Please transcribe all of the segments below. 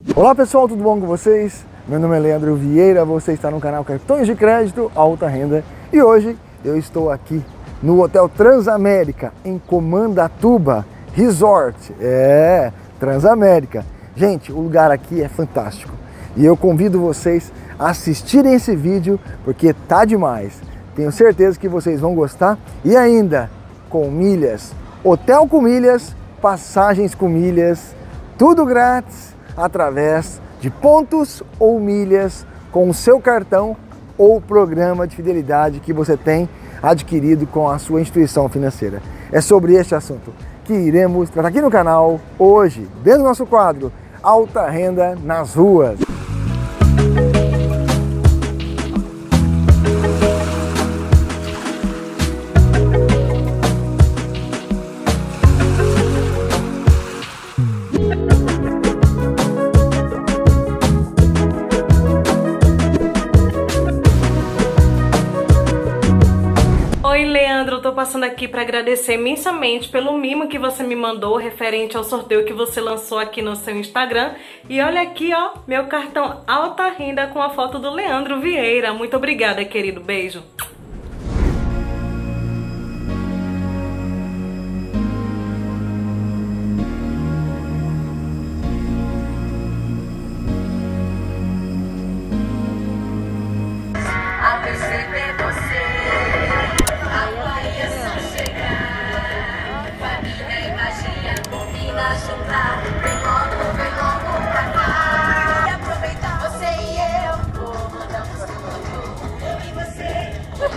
Olá pessoal, tudo bom com vocês? Meu nome é Leandro Vieira, você está no canal Cartões de Crédito Alta Renda e hoje eu estou aqui no Hotel Transamérica em Comandatuba Resort, Transamérica. Gente, o lugar aqui é fantástico e eu convido vocês a assistirem esse vídeo porque tá demais. Tenho certeza que vocês vão gostar e ainda com milhas, hotel com milhas, passagens com milhas, tudo grátis através de pontos ou milhas com o seu cartão ou programa de fidelidade que você tem adquirido com a sua instituição financeira. É sobre este assunto que iremos tratar aqui no canal hoje, dentro do nosso quadro Alta Renda nas Ruas. Oi, Leandro, eu tô passando aqui para agradecer imensamente pelo mimo que você me mandou referente ao sorteio que você lançou aqui no seu Instagram. E olha aqui, ó, meu cartão Alta Renda com a foto do Leandro Vieira. Muito obrigada, querido. Beijo. A perceber você, a variação chegar, família e magia combina juntar, vem logo pra cá. E aproveitar você e eu, comandamos tudo, eu e você,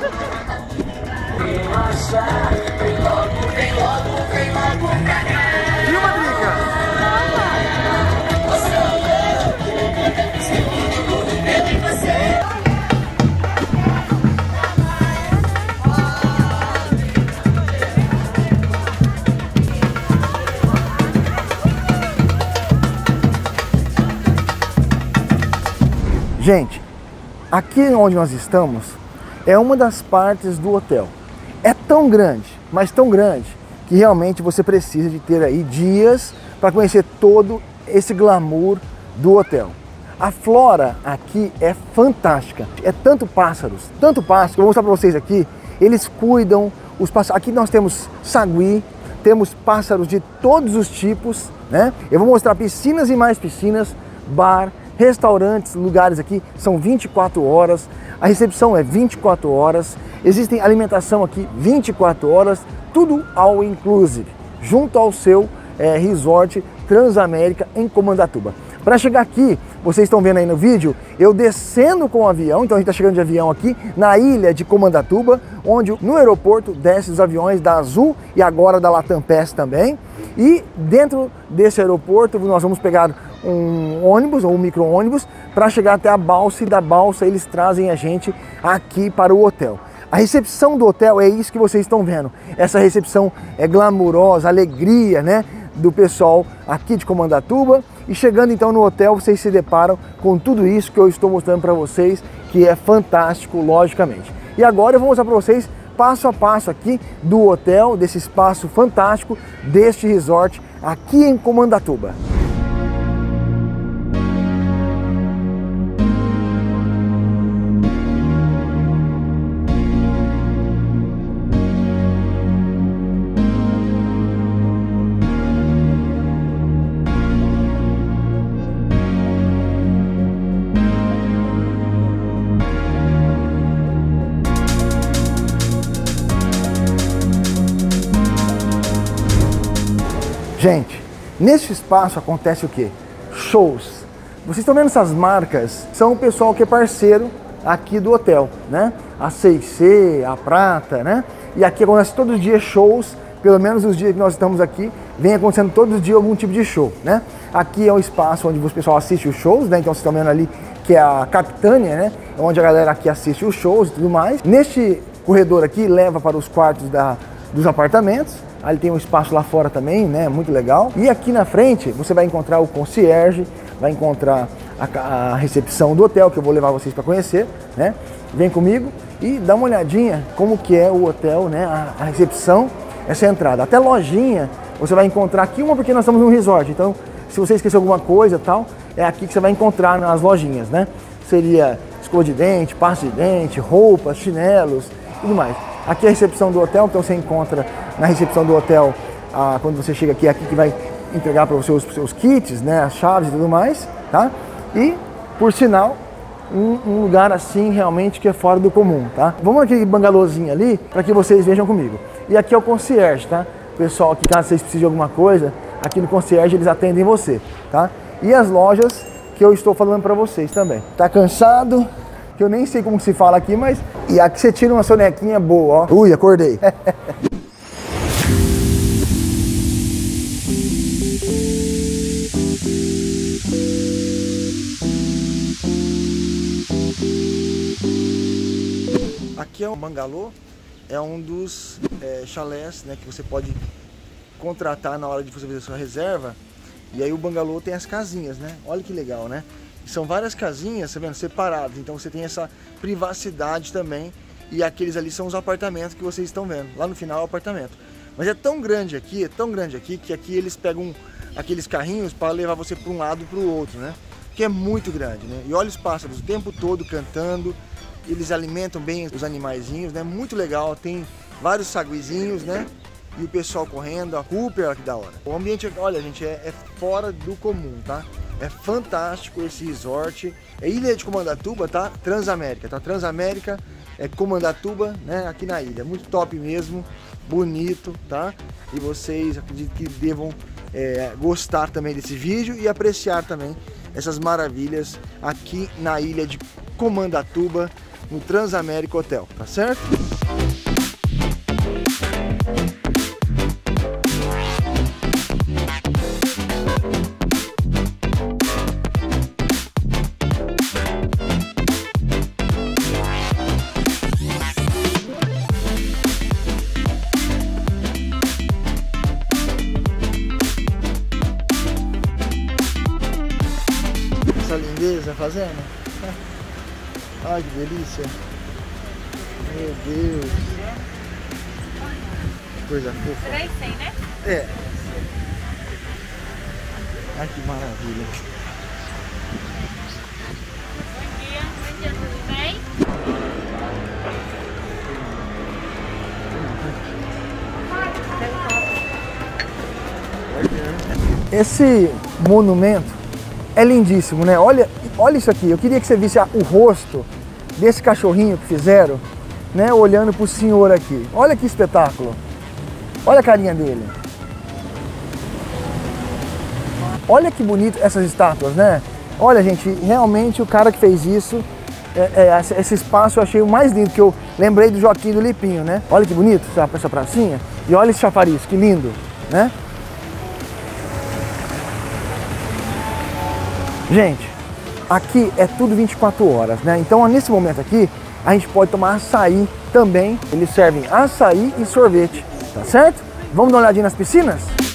relaxar, vem logo pra cá. E uma dica! Você e eu, comandamos tudo, eu e você. Gente, aqui onde nós estamos é uma das partes do hotel. É tão grande, mas tão grande, que realmente você precisa de ter aí dias para conhecer todo esse glamour do hotel. A flora aqui é fantástica, é tanto pássaros, que eu vou mostrar para vocês aqui. Eles cuidam, os pássaros. Aqui nós temos sagui, temos pássaros de todos os tipos, né? Eu vou mostrar piscinas e mais piscinas, bar, restaurantes, lugares aqui são 24 horas, a recepção é 24 horas, existem alimentação aqui 24 horas, tudo all inclusive, junto ao seu resort Transamérica em Comandatuba. Para chegar aqui, vocês estão vendo aí no vídeo, eu descendo com o avião, então a gente está chegando de avião aqui na ilha de Comandatuba, onde no aeroporto desce os aviões da Azul e agora da Latam PES também. E dentro desse aeroporto nós vamos pegar um ônibus ou um micro-ônibus para chegar até a balsa, e da balsa eles trazem a gente aqui para o hotel. A recepção do hotel é isso que vocês estão vendo. Essa recepção é glamurosa, alegria, né, do pessoal aqui de Comandatuba. E chegando então no hotel, vocês se deparam com tudo isso que eu estou mostrando para vocês, que é fantástico, logicamente. E agora eu vou mostrar para vocês passo a passo aqui do hotel, desse espaço fantástico, deste resort aqui em Comandatuba. Gente, nesse espaço acontece o quê? Shows. Vocês estão vendo essas marcas? São o pessoal que é parceiro aqui do hotel, né? A C&C, a Prata, né? E aqui acontece todos os dias shows, pelo menos os dias que nós estamos aqui, vem acontecendo todos os dias algum tipo de show, né? Aqui é o espaço onde o pessoal assiste os shows, né? Então vocês estão vendo ali que é a Capitânia, né? Onde a galera aqui assiste os shows e tudo mais. Neste corredor aqui leva para os quartos dos apartamentos. Ali tem um espaço lá fora também, né? Muito legal. E aqui na frente você vai encontrar o concierge, vai encontrar a recepção do hotel, que eu vou levar vocês para conhecer, né? Vem comigo e dá uma olhadinha como que é o hotel, né? A recepção, essa entrada. Até lojinha você vai encontrar aqui, uma porque nós estamos num resort. Então, se você esqueceu alguma coisa e tal, é aqui que você vai encontrar nas lojinhas, né? Seria escova de dente, pasta de dente, roupas, chinelos, tudo mais. Aqui é a recepção do hotel, então você encontra na recepção do hotel, quando você chega aqui, aqui que vai entregar para você os seus kits, né, as chaves e tudo mais, tá? E, por sinal, um lugar assim realmente que é fora do comum, tá? Vamos naquele bangalôzinho ali para que vocês vejam comigo. E aqui é o concierge, tá? Pessoal, que caso vocês precisem de alguma coisa, aqui no concierge eles atendem você, tá? E as lojas que eu estou falando para vocês também. Tá cansado? Que eu nem sei como se fala aqui, mas... E aqui você tira uma sonequinha boa, ó. Ui, acordei. Aqui é o bangalô, é um dos chalés, né, que você pode contratar na hora de você fazer a sua reserva. E aí o bangalô tem as casinhas, né? Olha que legal, né? São várias casinhas, tá vendo, separadas, então você tem essa privacidade também. E aqueles ali são os apartamentos que vocês estão vendo. Lá no final é o apartamento. Mas é tão grande aqui, que aqui eles pegam aqueles carrinhos para levar você para um lado e para o outro, né? Que é muito grande, né? E olha os pássaros o tempo todo cantando. Eles alimentam bem os animaizinhos, né? Muito legal, tem vários saguizinhos, né? E o pessoal correndo, a Cooper, olha que da hora. O ambiente, olha gente, é fora do comum, tá? É fantástico esse resort. É Ilha de Comandatuba, tá? Transamérica, tá? Transamérica é Comandatuba, né? Aqui na ilha. Muito top mesmo, bonito, tá? E vocês acredito que devam gostar também desse vídeo e apreciar também essas maravilhas aqui na ilha de Comandatuba, no Transamérica Hotel, tá certo? Essa lindeza fazendo? Ai, que delícia! Meu Deus! Coisa fofa! 300, né? É! Ai, que maravilha! Bom dia, tudo bem? Esse monumento é lindíssimo, né? Olha isso aqui, eu queria que você visse o rosto desse cachorrinho que fizeram, né? Olhando pro senhor aqui. Olha que espetáculo. Olha a carinha dele. Olha que bonito essas estátuas, né? Olha, gente, realmente o cara que fez isso, esse espaço eu achei o mais lindo, que eu lembrei do Joaquim do Lipinho, né? Olha que bonito essa pracinha. E olha esse chafariz, que lindo, né? Gente, aqui é tudo 24 horas, né? Então, nesse momento aqui, a gente pode tomar açaí também. Eles servem açaí e sorvete, tá certo? Vamos dar uma olhadinha nas piscinas?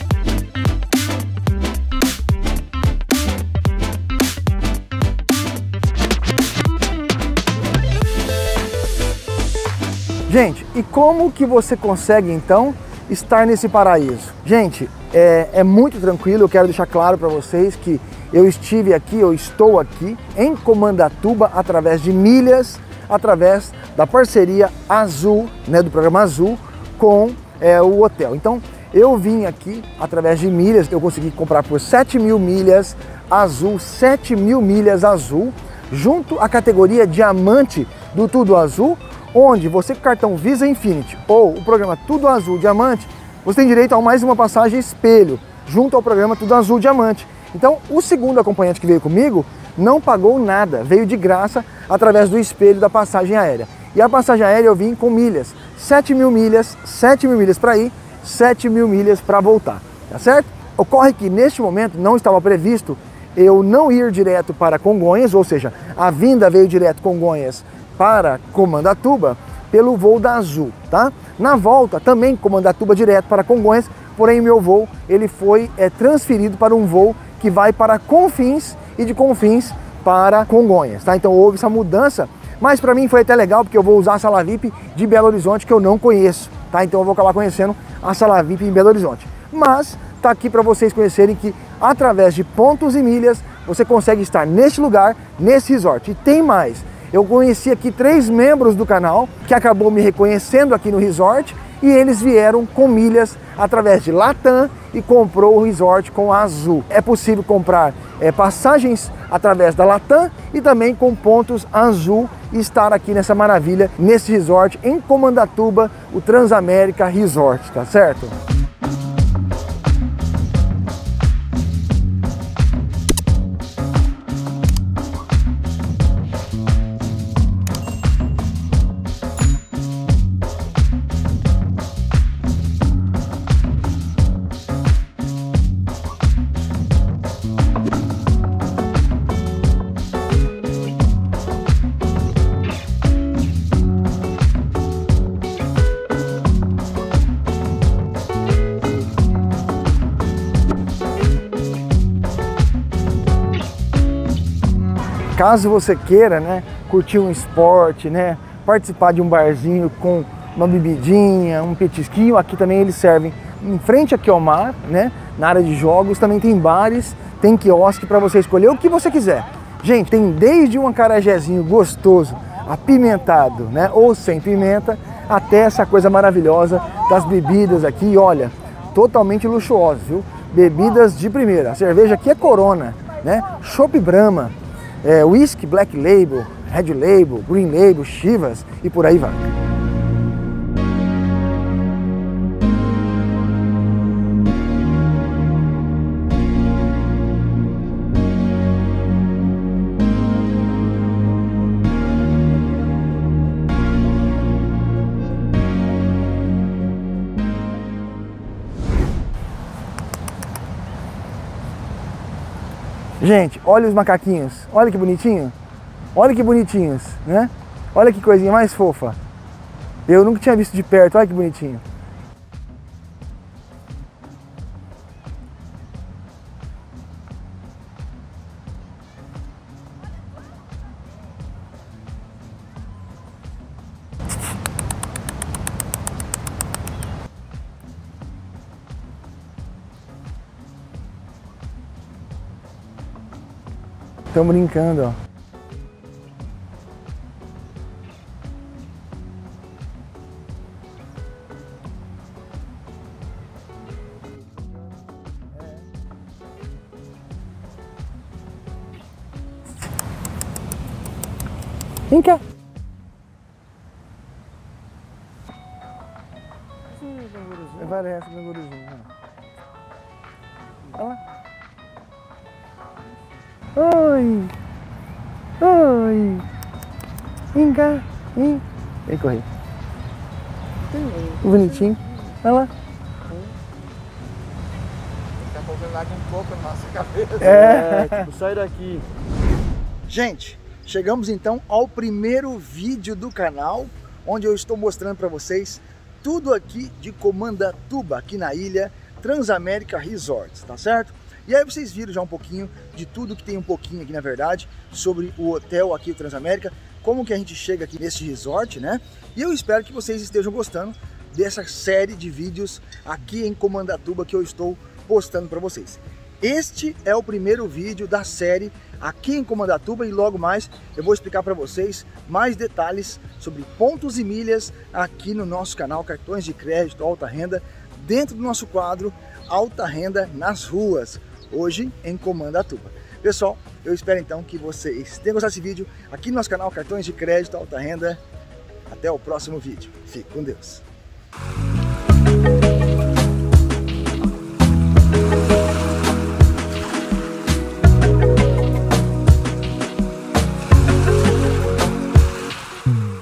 Gente, e como que você consegue, então, estar nesse paraíso? Gente, é muito tranquilo, eu quero deixar claro para vocês que eu estive aqui, eu estou aqui em Comandatuba através de milhas, através da parceria Azul, né, do programa Azul, com o hotel. Então, eu vim aqui através de milhas, eu consegui comprar por 7.000 milhas Azul, 7.000 milhas Azul, junto à categoria Diamante do Tudo Azul, onde você com o cartão Visa Infinity ou o programa Tudo Azul Diamante, você tem direito a mais uma passagem espelho, junto ao programa Tudo Azul Diamante. Então, o segundo acompanhante que veio comigo não pagou nada, veio de graça através do espelho da passagem aérea. E a passagem aérea eu vim com milhas, 7.000 milhas para ir, 7.000 milhas para voltar, tá certo? Ocorre que neste momento não estava previsto eu não ir direto para Congonhas, ou seja, a vinda veio direto Congonhas para Comandatuba pelo voo da Azul, tá? Na volta também Comandatuba direto para Congonhas, porém meu voo ele foi transferido para um voo que vai para Confins e de Confins para Congonhas, tá? Então houve essa mudança, mas para mim foi até legal porque eu vou usar a sala VIP de Belo Horizonte que eu não conheço, tá? Então eu vou acabar conhecendo a sala VIP em Belo Horizonte. Mas tá aqui para vocês conhecerem que através de pontos e milhas você consegue estar neste lugar, nesse resort. E tem mais, eu conheci aqui 3 membros do canal que acabou me reconhecendo aqui no resort e eles vieram com milhas através de Latam e comprou o resort com a Azul. É possível comprar passagens através da Latam e também com pontos Azul e estar aqui nessa maravilha, nesse resort em Comandatuba, o Transamérica Resort, tá certo? Caso você queira, né, curtir um esporte, né, participar de um barzinho com uma bebidinha, um petisquinho, aqui também eles servem em frente aqui ao mar, né, na área de jogos, também tem bares, tem quiosque para você escolher o que você quiser. Gente, tem desde um acarajézinho gostoso, apimentado, né, ou sem pimenta, até essa coisa maravilhosa das bebidas aqui, olha, totalmente luxuosas, viu? Bebidas de primeira. A cerveja aqui é Corona, né, Chopp Brahma, whisky Black Label, Red Label, Green Label, Chivas e por aí vai. Gente, olha os macaquinhos, olha que bonitinho, olha que bonitinhos, né? Olha que coisinha mais fofa. Eu nunca tinha visto de perto, olha que bonitinho. Estão brincando, ó. Vem cá. Parece um canguruzinho. Olha lá. Oi! Oi! Vem cá! Vem! Vem correr. Bonitinho. Olha lá. Tá colocando água um pouco na nossa cabeça. Tipo, sai daqui. Gente, chegamos então ao primeiro vídeo do canal, onde eu estou mostrando para vocês tudo aqui de Comandatuba, aqui na ilha Transamérica Resorts, tá certo? E aí vocês viram já um pouquinho de tudo que tem um pouquinho aqui, na verdade, sobre o hotel aqui, o Transamérica, como que a gente chega aqui nesse resort, né? E eu espero que vocês estejam gostando dessa série de vídeos aqui em Comandatuba que eu estou postando para vocês. Este é o primeiro vídeo da série aqui em Comandatuba e logo mais eu vou explicar para vocês mais detalhes sobre pontos e milhas aqui no nosso canal Cartões de Crédito Alta Renda, dentro do nosso quadro Alta Renda nas Ruas, hoje em Comandatuba. Pessoal, eu espero então que vocês tenham gostado desse vídeo aqui no nosso canal Cartões de Crédito Alta Renda. Até o próximo vídeo. Fique com Deus.